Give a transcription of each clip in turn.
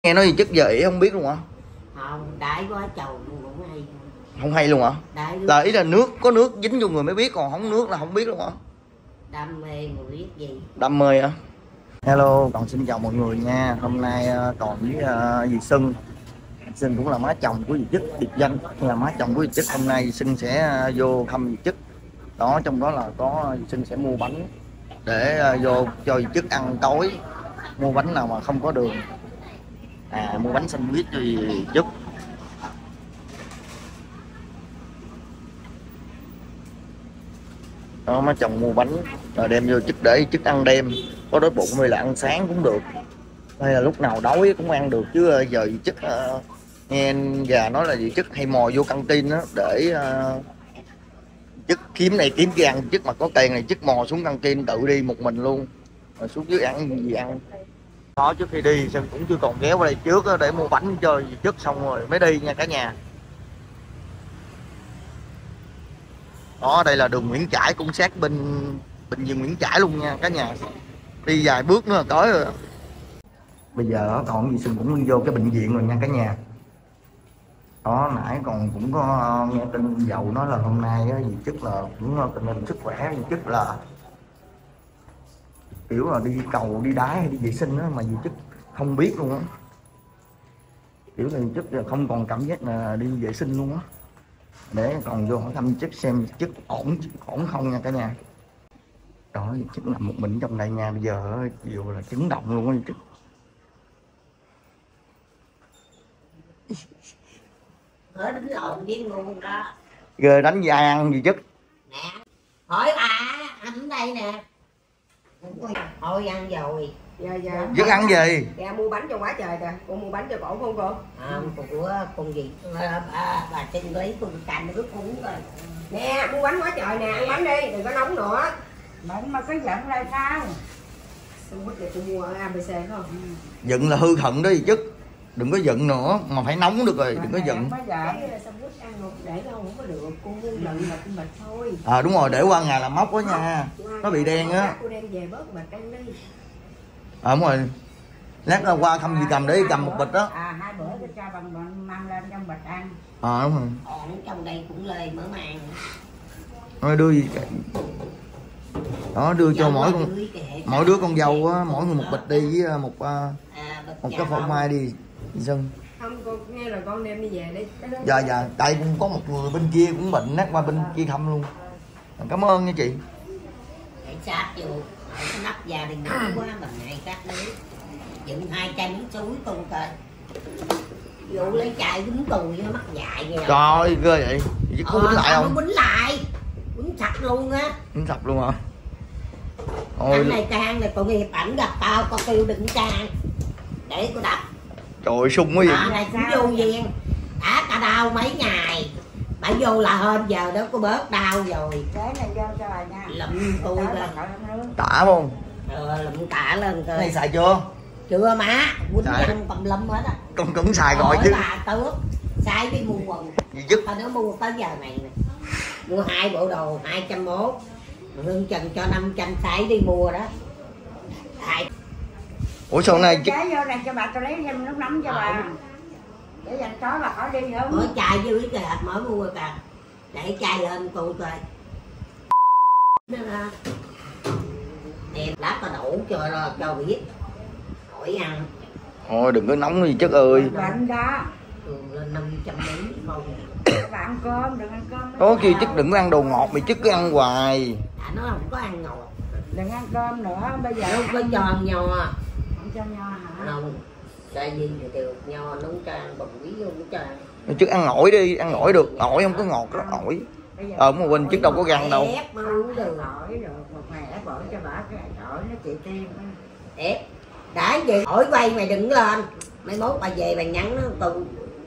Nghe nói gì chức giờ ỉ không biết luôn hả? Không, đại quá chầu cũng hay. Không hay luôn hả? Đại là ý là nước có nước dính vô người mới biết, còn không nước là không biết luôn hả? Đam mê mà biết gì. Đam mê hả? Hello, còn xin chào mọi người nha. Hôm nay còn với dì Xuân. Xuân cũng là má chồng của dì Chức, biệt danh là má chồng của dì Chức. Hôm nay dì Xuân sẽ vô thăm dì Chức. Đó, trong đó là có dì Xuân sẽ mua bánh để vô cho dì Chức ăn tối. Mua bánh nào mà không có đường. Mua bánh sandwich cho dì Chức. Đó, má chồng mua bánh rồi đem vô Chức để Chức ăn đêm, có đói bụng hay là ăn sáng cũng được, hay là lúc nào đói cũng ăn được. Chứ giờ dì Chức nghe gà nói là dì Chức hay mò vô căng tin đó để Chức kiếm này kiếm kia ăn. Chức mà có tiền này Chức mò xuống căng tin tự đi một mình luôn, rồi xuống dưới ăn gì ăn. Đó, trước khi đi Sơn cũng chưa còn ghé qua đây trước để mua bánh cho dì Chức xong rồi mới đi nha cả nhà. Đó, đây là đường Nguyễn Trãi, cũng sát bên Bình Dương Nguyễn Trãi luôn nha cả nhà. Đi vài bước nữa là tới rồi. Bây giờ còn dì Xuân cũng vô cái bệnh viện rồi nha cả nhà. Đó, nãy còn cũng có nghe tin dậu nói là hôm nay dì Chức là cũng tình hình sức khỏe dì Chức là kiểu là đi cầu đi đái hay đi vệ sinh đó, mà dì Chức không biết luôn á. Kiểu là dì Chức là không còn cảm giác là đi vệ sinh luôn á. Để còn vô hỏi thăm Chức xem Chức ổn không nha cả nhà. Đó, Chức nằm một mình trong đây nha. Bây giờ chiều là chấn động luôn á Chức. Ở đánh lộn với luôn đó. Ghê, đánh dài ăn gì Chức. Nè, hỏi bà, anh đây nè. Thôi ăn rồi. Dạ. Chức ăn gì? Dạ mua bánh cho quá trời kìa. Cô mua bánh cho cổ không cô? Của con gì? Bà Trinh lấy con cành nó cúng rồi. Nè, mua bánh quá trời nè, ăn bánh đi, đừng có nóng nữa. Bánh mà có giận là sao? Tôi quyết định tôi mua ở ABC không? Giận là hư thận đó gì Chức. Đừng có giận nữa, mà phải nóng được rồi, đừng có giận. Cái sandwich ăn một để đâu không có được, cô giận bịch thôi. Đúng rồi, để qua ngày làm móc đó nha. Nó bị đen á. Cô đem về bớt bịch ăn đi. Đúng rồi. Lát qua thăm dì Cầm để cầm một bịch đó. Hai bữa tôi cho bằng mang lên trong bịch ăn. Đúng rồi. Còn trong đây cũng lê mở màn. Rồi đưa gì đó, đưa cho mỗi đứa con dâu á, mỗi người một bịch đi với một cái phô mai đi Dân. Không, cô nghe là con đem đi về đi. Dạ, tại cũng có một người bên kia cũng bệnh, nát qua bên kia thăm luôn. Cảm ơn nha chị. Để sát vô, cái nắp gia đình nhỏ quá mà ngày cắt đấy. Dựng 2 chai miếng suối con coi. Vụ lấy chai bún tùi nó mắc dại vậy. Trời ơi, ghê vậy. Chứ có bính lại không? Bính lại. Bính sạch luôn á. Bính sạch luôn hả? Anh này can này tội nghiệp, ảnh gặp tao có kêu đừng can. Để cô đập. Trời ơi, sung quá vậy. Này cũng vô duyên. Đã cả đau mấy ngày. Bà vô là hôm giờ đó có bớt đau rồi. Cái này vô cho bà nha. Lụm tôi ra. Tả không? Lụm tả lên coi. Cái này xài chưa? Chưa má. Quýnh răng tầm lâm hết á. Con cũng xài rồi chứ. Bà tước. Xài đi mua quần. Gì chứ? Tao nó mua tới giờ này nè. Mua 2 bộ đồ 201. Hương Trần cho 500 xài đi mua đó. Ủa sao này Cái vô này cho bà, tôi lấy thêm nước nóng cho bà. Để dành tối bà khỏi đi nữa. Mở chai dưới kìa, mở mua kìa. Để chai lên tôi coi. Đẹp lát tao đổ cho biết. Hỏi ăn. Thôi đừng có nóng gì Chất ơi. Bệnh đó. Lên 500 mấy không. Bà ăn cơm, đừng ăn cơm. Có kia Chất đừng có ăn đồ ngọt, mày Chất cứ ăn hoài. Nó không có ăn ngọt. Đừng ăn cơm nữa, bây giờ Nó có cho nho. Không cho nho hả? Không. Tại vì được nho nó không cho ăn, bồng quý không cho ăn. Chất ăn ổi đi, ăn ổi được, ổi không có ngọt đó, ổi. Mà quên Chất đâu có găng đâu. Ép mà uống được. Ổi rồi, một ngày ép ổi cho bà, cái ổi nó trị tim. Ép. Đã gì? Ổi quay mày đừng lên. Mai mốt bà về bà nhắn nó tu.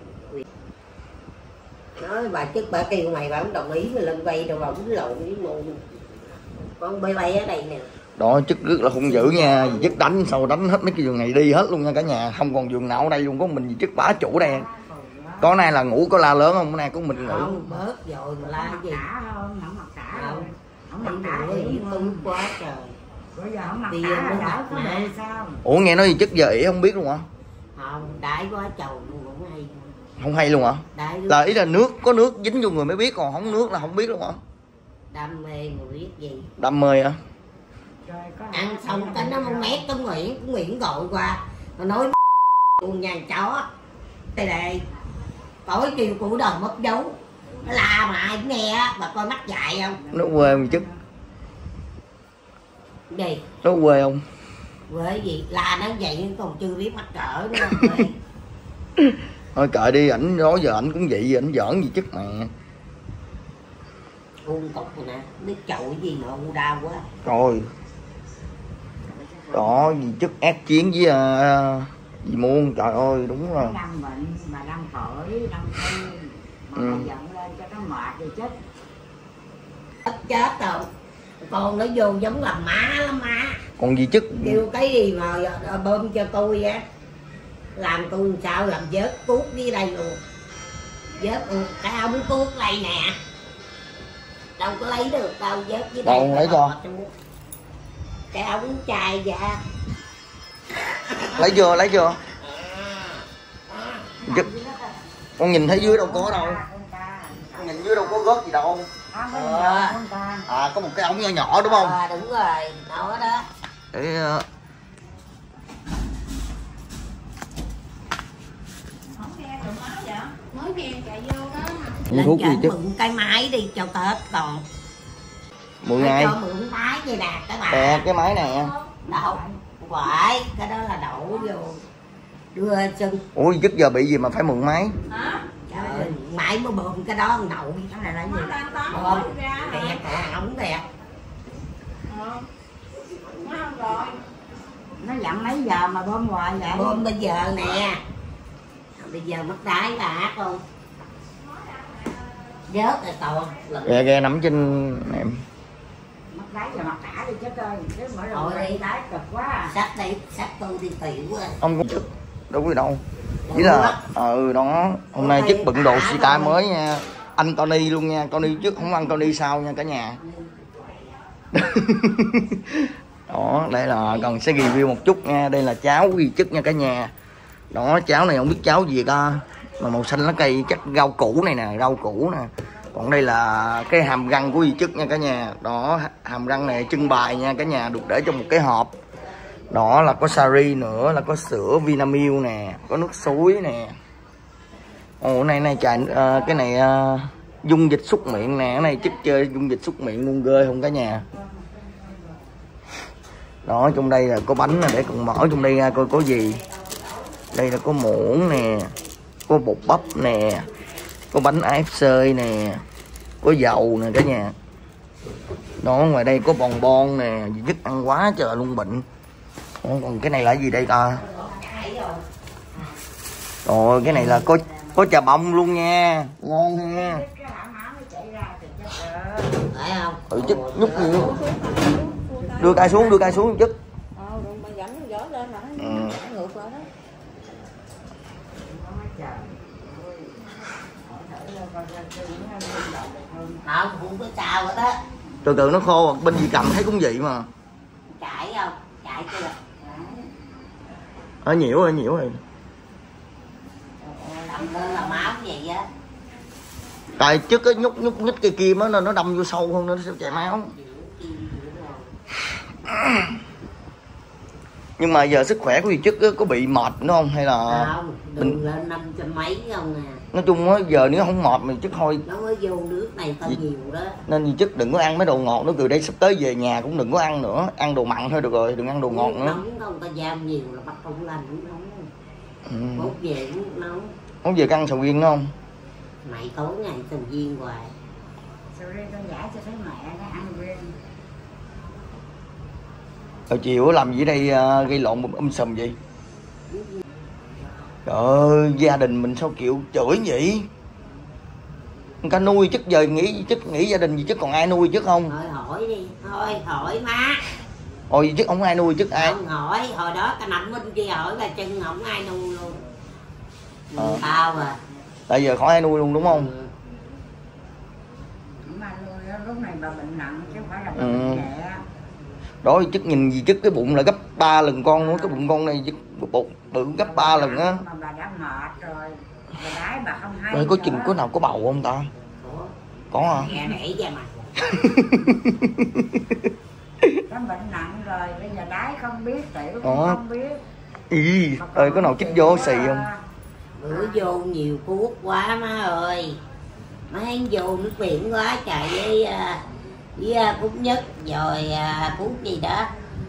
Nói bà chức bà kêu mày bà không đồng ý mà lên quay đâu bà cũng lộn với môn. Con bay bay ở đây nè. Đó, Chất rất là hung dữ nha. Chất đánh sau đánh hết mấy cái giường này đi hết luôn nha cả nhà. Không còn giường nào ở đây luôn, có mình Chất bá chủ đây. Tối nay là ngủ có la lớn không? Bữa nay có mình ngủ. Không, bớt rồi mà la gì. Không mặc cả không. Không mặc Cả cả gì tu quá trời. Bây giờ không mặc cả là đỡ có đề sao? Ủa nghe nói gì Chất giờ ỉ không biết luôn hả? Không, đãi quá chầu luôn cũng hay. Không hay luôn hả? Đãi Là ý là nước, có nước dính vô người mới biết, còn không nước là không biết luôn hả? đam mê người biết gì. Đam mê hả? Ăn xong cái nó mét cái Nguyễn gọi qua. Nó nói con nhà chó. Đây đây. Tối kêu củ đầu mất dấu. Nó la mà ai cũng nghe á, bà coi mắt dại không? Nó quê không chứ? Gì? Nó quê không? Quê gì? La nó vậy còn chưa biết mắc cỡ nữa. Thôi kệ đi, ảnh đó giờ ảnh cũng vậy, ảnh giỡn gì chứ mà. Uống cục rồi nè, nước chậu gì mà u đau quá. Rồi. Đó, gì chức ác chiến với dì Muôn, trời ơi, đúng rồi. Đang bệnh mà đang phổi đang thương mà giận lên cho nó mệt rồi chết. Chết rồi. Con nó vô giống làm má lắm má. Còn gì chức Kêu cái gì mà bơm cho tôi á. Làm tôi làm sao làm vớt cuốc dưới đây luôn. Vớt cái ống cuốc đây nè. Đâu có lấy được đâu, vớt dưới đây. đâu lấy cho. Cái ống chai ra. Lấy chưa? Chức. Con nhìn thấy dưới đâu có đâu. Con nhìn dưới đâu có gót gì đâu. À, có một cái ống nhỏ nhỏ đúng không? À, đúng rồi, nó đó. Để Mới nghe chạy vô đó. uống thuốc gì chứ? Mượn cái máy đi cho Tết còn. Mượn ai? Cho mượn máy vậy nè các bạn. Nè, cái máy nè. Đậu. Phải, cái đó là đậu vô. Đưa chân. Ủa trước giờ bị gì mà phải mượn máy? Trời ơi, máy mới bơm cái đó đậu. Cái này là gì? Bơm. Kẹt, còn ống kẹt. Nó dặn mấy giờ mà bơm hoài vậy? Bơm bây giờ nè. Bây giờ mất đáy bà hát không? Vớt rồi còn. Ghe nằm trên em. Mất đáy là mặc cả đi chết ơi. Chứ mỗi lần Thôi đi. đáy cực quá à. Sách đi, sách tôi đi tiểu rồi. Ông cũng chức đâu có đâu. Chỉ là đó hôm nay chức bận đồ xì tai mới nha. Anh Tony luôn nha, Tony trước không ăn Tony sau nha cả nhà. Đó, đây là còn sẽ review một chút nha, đây là cháo ghi chức nha cả nhà. Đó, cháo này không biết cháo gì ta, mà màu xanh lá cây chắc rau củ này nè, rau củ nè. Còn đây là cái hàm răng của ghi chức nha cả nhà. Đó, hàm răng này trưng bày nha cả nhà, được để trong một cái hộp. Đó là có sari nữa, là có sữa Vinamilk nè, có nước suối nè. Ồ này cái này dung dịch súc miệng nè, cái này chức chơi dung dịch súc miệng luôn, ghê không cả nhà. Đó, trong đây là có bánh để cùng mở trong đây ra coi có gì. Đây là có muỗng nè, có bột bắp nè, có bánh AFC nè, có dầu nè cả nhà. Đó, ngoài đây có bòn bon nè, dứt ăn quá trời luôn bệnh. Đó, còn cái này là gì đây ta? Rồi cái này là có trà bông luôn nha, ngon ha. Phải không? Ừ chứ nhúc nhiều. Đưa cây xuống chút. Không có sao hết á. Từ từ nó khô, bên gì cầm thấy cũng vậy mà. Chạy không? Chạy chưa? Ở nhiễu rồi. Đâm lên là máu gì á. Tại trước cái nhúc nhích cây kim á nên nó đâm vô sâu hơn, nó sẽ chảy máu. Nhưng mà giờ sức khỏe của dì chức có bị mệt nữa không hay là không, đừng lên 500 mấy không nè. Nói chung á giờ nếu không mệt mình chức thôi. Nó mới vô nước này tao nhiều đó. Nên dì chức đừng có ăn mấy đồ ngọt nữa, từ đây sắp tới về nhà cũng đừng có ăn nữa, ăn đồ mặn thôi được rồi, đừng ăn đồ ngọt nữa. Nóng không, tao giam nhiều là bắt không lành cũng nóng. Bốt về cũng nóng. Không về ăn sầu riêng nữa không? Mày tối ngày sầu riêng hoài. Sầu riêng con giả cho thấy mẹ nó ăn riêng. Rồi chiều làm gì đây gây lộn sùm vậy? Trời ơi, gia đình mình sao kiểu chửi vậy? Người ta nuôi chứ giờ nghĩ gia đình gì chứ còn ai nuôi chứ không? Thôi hỏi đi, thôi hỏi má. Ôi chứ không ai nuôi chứ ai? Không hỏi, hồi đó cái nằm bên kia hỏi bà chân không ai nuôi luôn. Tao à. Tại giờ khỏi ai nuôi luôn đúng không? Mà nuôi lúc này bà bệnh nặng chứ không phải là bà bệnh nhẹ. Đó chức nhìn gì chức cái bụng là gấp 3 lần con nữa, cái bụng con này bụng bự gấp 3 lần á. Mà bà đã mệt rồi, bà đái bà không hay. Ê, có chừng có nào có bầu không ta? Có hả? Nghe nãy ra mà. Có bệnh nặng rồi, bây giờ đái không biết, tiểu cũng Đó. không biết. Ý, ơi có nào chích vô xì không? Bữa vô nhiều thuốc quá má ơi. Má ăn vô nước biển quá trời với thuốc nhất rồi thuốc gì đó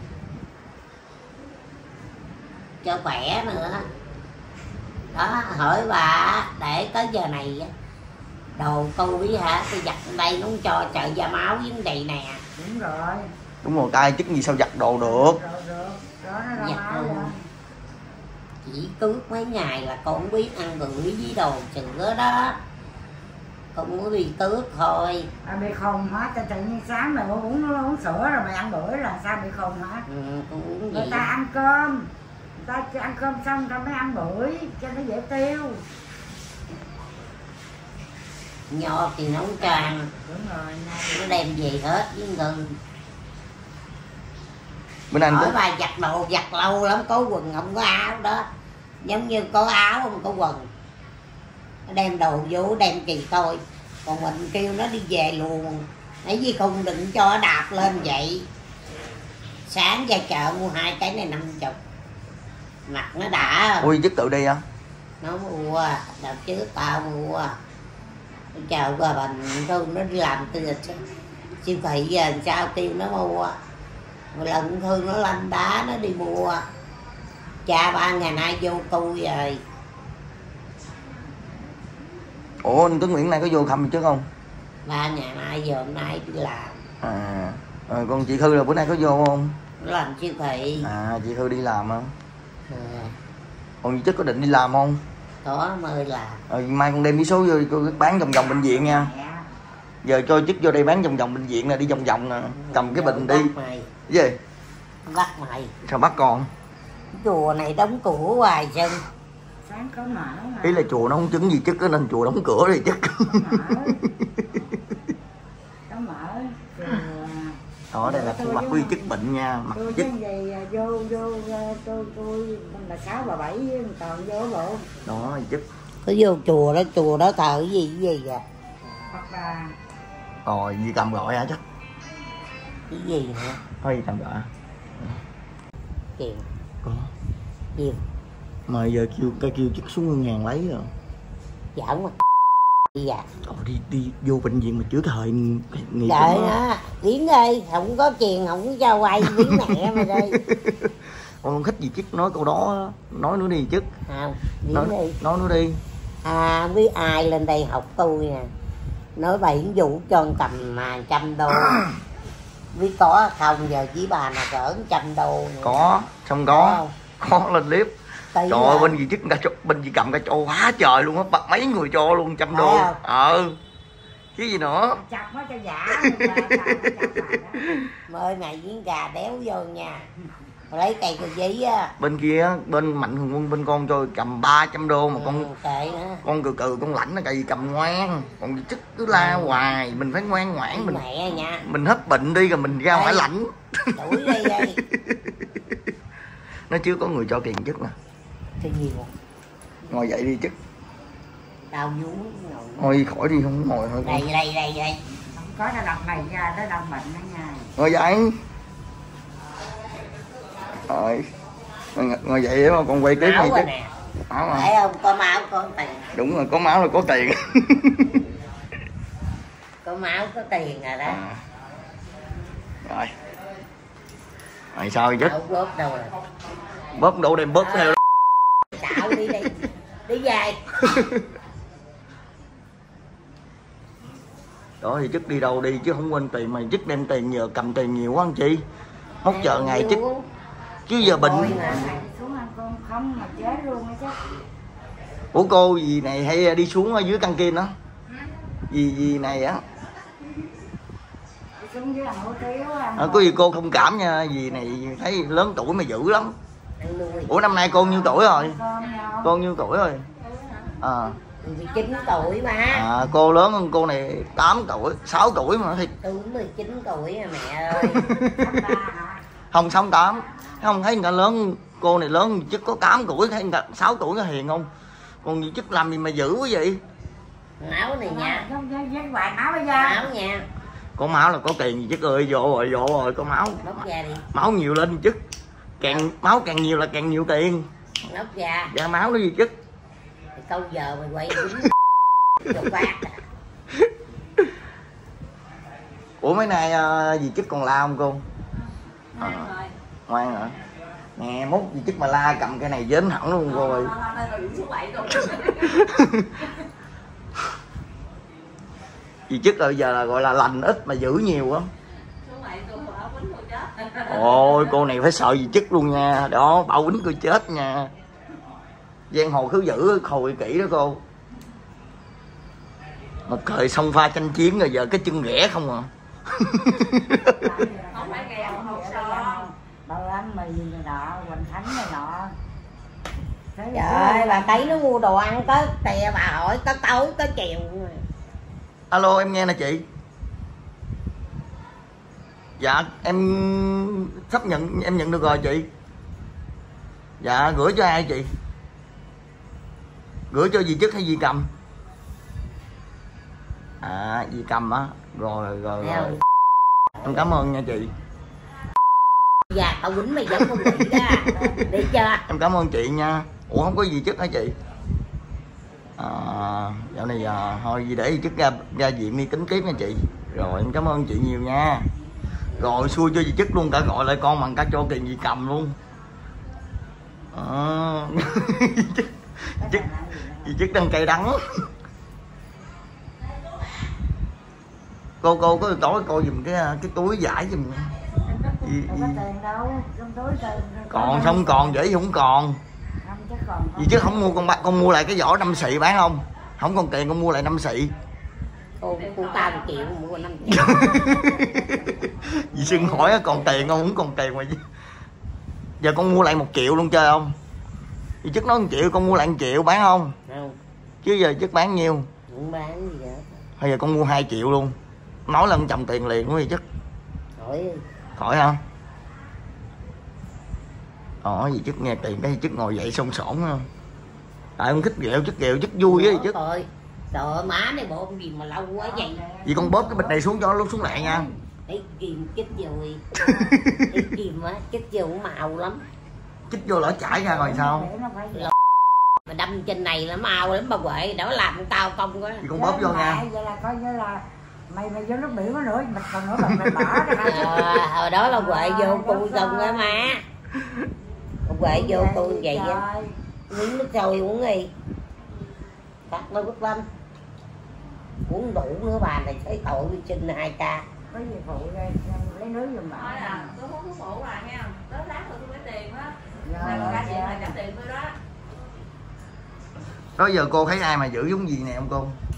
cho khỏe nữa. Đó hỏi bà để tới giờ này đồ tôi hả, tôi giặt đây nó không cho trợ da máu với đây nè. Đúng rồi. Đúng rồi, ai chức gì sao giặt đồ được. Được. Đó nó ra Giặt máu luôn. rồi. Chỉ tước mấy ngày là con không biết ăn bưởi với đồ sữa đó, con muốn đi tước thôi. Bị khùng hả? Tự nhiên sáng mày uống sữa rồi mày ăn bữa là sao bị khùng hả? Con uống Người gì ta ăn cơm, người ta ăn cơm xong người ta mới ăn bưởi cho nó dễ tiêu. nho thì nó không cho ăn, Đúng rồi. nó đem về hết với ngừng. Bên anh Hỏi cũng bà giặt đồ giặt lâu lắm, có quần không có áo đó, giống như có áo không có quần, nó đem đồ vô đem kỳ thôi, còn mình kêu nó đi về luôn. Nãy gì không đừng cho nó đạp lên vậy. Sáng ra chợ mua 2 cái này 50, mặt nó đã. ui chức tự đi hả? Nó mua đợt trước tao mua, tôi chào qua Bình Thương nó đi làm từ siêu thị giờ sao tiêu nó mua. Một lần Thương nó lanh đá nó đi mua, cha 3 ngày nay vô tôi rồi. Ủa anh Tuấn Nguyễn này có vô thăm chứ không? 3 ngày nay giờ hôm nay đi làm. Còn chị Thư là bữa nay có vô không? Nó làm siêu thị. Chị Thư đi làm hả? À, Còn chị Chức có định đi làm không? có mới làm. Mai con đem bí số vô cô bán vòng vòng bệnh viện nha. Giờ cho Chức vô đây bán vòng vòng bệnh viện nè, đi vòng vòng nè, cầm cái bình đi. Mày, Cái gì? bắt mày. Sao bắt con? Chùa này đóng cửa hoài chân. Sáng có mở mà. Ý là chùa nó không chứng gì Chức á, nên chùa đóng cửa đi Chức. Có mở. Đó đây là khuôn mặt của Chức bệnh nha, mặt Tôi Chức. chứ gì vô tôi là 6 bà 7 còn vô bộ. Đó Chức. Có vô chùa đó thờ cái gì vậy? Hoặc là Rồi gì cầm gọi hả Chức? Cái gì nữa? Thôi gì cầm gọi. Tiền. Có. Nhiều. Mà giờ kêu Chức xuống ngân hàng lấy rồi. Giỡn mà. Đi à? Đi vô bệnh viện mà chữa thời nghỉ Trời đó, Yến ơi, không có tiền, không có cho quay Yến mẹ mày đây. Con không thích gì Chức nói câu đó, nói nữa đi Chức. Không, Yến đi. Nói nữa đi. Không biết ai lên đây học tôi nè. Nói bà Yến Vũ cho anh cầm 100 đô. Biết có không, giờ chỉ bà nào cỡ 100 đô nữa. Có, xong có lên clip. Tí Trời ơi, bên gì Chức cả bên gì cầm cả cho quá trời luôn á, bật mấy người cho luôn 100 đô. Chứ gì nữa. chặt nó cho giả. Mời mày với gà đéo vô nha. Lấy cây cờ giấy á. Bên kia bên Mạnh Thường Quân bên con cho cầm 300 đô mà Kệ nữa. con cừ con lãnh nó cày cầm ngoan, còn gì Chức cứ la hoài, mình phải ngoan ngoãn, mình Mẹ nha. mình hết bệnh đi rồi mình ra ngoài lãnh. Đuổi đi đây. Nó chưa có người cho tiền Chức nè. Cái gì mà Ngồi dậy đi Chức. đau vú ngồi. Thôi khỏi đi, không ngồi thôi. Đây. Không có nó đọc này ra nó đau bệnh đó nha. Ngồi dậy. Rồi. Ngồi dậy mà con quay clip Máu này rồi Chức. nè. Máu mà. Phải không? Có máu có tiền. Đúng rồi, có máu là có tiền. Có máu có tiền rồi đó. Rồi. Rồi sao Chức? Đâu bóp đâu rồi. Bóp đâu đem bóp theo. Cạo đi đi. Đi về. Đó thì Chức đi đâu đi chứ không quên tiền, mà Chức đem tiền nhờ cầm tiền nhiều quá anh chị. Móc chờ ngày Chức. Chứ giờ bệnh. Xuống ăn con không mà chết luôn á chứ. Ủa cô gì này hay đi xuống ở dưới căng tin đó. Gì này á. Đi xuống dưới ăn hủ tiếu ăn. Có gì cô thông cảm nha, gì này thấy lớn tuổi mà dữ lắm. Ăn nuôi. Ủa năm nay con nhiêu tuổi rồi? Cơm nhau. Con nhiêu tuổi rồi? 19 tuổi mà. Cô lớn hơn cô này 8 tuổi, 6 tuổi mà thì Tôi 19 tuổi à mẹ ơi. 83 hả? Không 68. Không thấy người ta lớn, cô này lớn chứ có 8 tuổi, thấy người ta 6 tuổi nó hiền không? Còn gì chức làm gì mà dữ quá vậy? Máu này nha. Vén hoài máu bây giờ. Máu nha. Có máu là có tiền gì chức ơi, vô rồi có máu. Nóc ra đi. Máu nhiều lên chức. Máu càng nhiều là càng nhiều tiền. Nóc ra. Dạ máu nó gì chức. Câu giờ mày quay đúng cho phát. Ủa mấy nay dì chức còn la không cô? Ngoan hả? Nè mốt dì chức mà la cầm cái này dến hẳn luôn cô ơi. Dì chức bây giờ là gọi là lành ít mà giữ nhiều á. Ôi cô này phải sợ dì chức luôn nha. Đó bảo quýnh cô chết nha. Giang hồ cứ giữ khồi kỹ đó cô. Một thời sông pha tranh chiến rồi giờ cái chân ghẻ không à. Không phải nghe không sao. Bao ăn mì này nọ, Quỳnh Thánh này nọ. Trời ơi, bà thấy nó mua đồ ăn có tè, bà hỏi có tối có chiều. Alo em nghe nè chị. Dạ em sắp nhận, em nhận được rồi chị. Dạ gửi cho ai chị? Gửi cho dì chức hay dì cầm? À dì cầm á. Rồi. Em cảm ơn nha chị. Dạ tao quýnh mày giống con quỷ đó. Đi chưa? Em cảm ơn chị nha. Ủa không có gì chức hả chị? Dạo này thôi gì để chức ra viện đi tính tiếp nha chị. Rồi em cảm ơn chị nhiều nha. Rồi xui cho dì chức luôn, cả gọi lại con bằng cả cho tiền dì cầm luôn. Dì chức đang cay đắng. Cô có tối cô giùm cái túi vải giùm. Không có tiền đâu, trong túi tiền. Còn không còn vậy không còn. Không chắc còn. Dì chứ không mua con mua lại cái vỏ 5 xị bán không? Không còn tiền con mua lại 5 xị. Cô tao 1 triệu mua 5 triệu. Dì Xuân hỏi còn tiền không còn tiền mà. Giờ con mua lại 1 triệu luôn chơi không? Dì chức nói 1 triệu con mua lại 1 triệu bán không? Không. Chứ giờ chức bán nhiêu? Không bán gì hết. Hay giờ con mua 2 triệu luôn. Nói lần chồng tiền liền quá dì chức. Khỏi hả? Dì chức nghe tiền cái dì chức ngồi dậy sông sổn không? Tại không thích ghẹo chức vui á dì chức. Trời ơi má này bộ gì mà lâu quá vậy. Vì con bóp cái bịch này xuống cho nó xuống lại nha. Thấy kìm chích rồi. Thấy kìm á, chích vô màu lắm. Chích vô lỡ chảy ra rồi sao? Mà đâm trên này là màu lắm bà Huệ, đó làm tao công quá. Thì con bóp vô nha. Vậy là coi như là mày vô nước biển có nữa, mày còn nữa mày bỏ ra. Hồi đó là Huệ vô tôi công á má. Huệ vô tôi vậy á. Miếng nước sôi uống đi. Tắt nó bức lắm. Uống đủ nữa bà này thấy tội đi xin 2 ca. Có gì phụ lấy nước giùm bà. Thôi à, tôi hút thuốc phụ bà nghe không? Tới lát rồi tôi lấy tiền đó. Là còn ra chuyện là trả tiền tôi đó. Đó giờ cô thấy ai mà giữ giống gì nè không cô?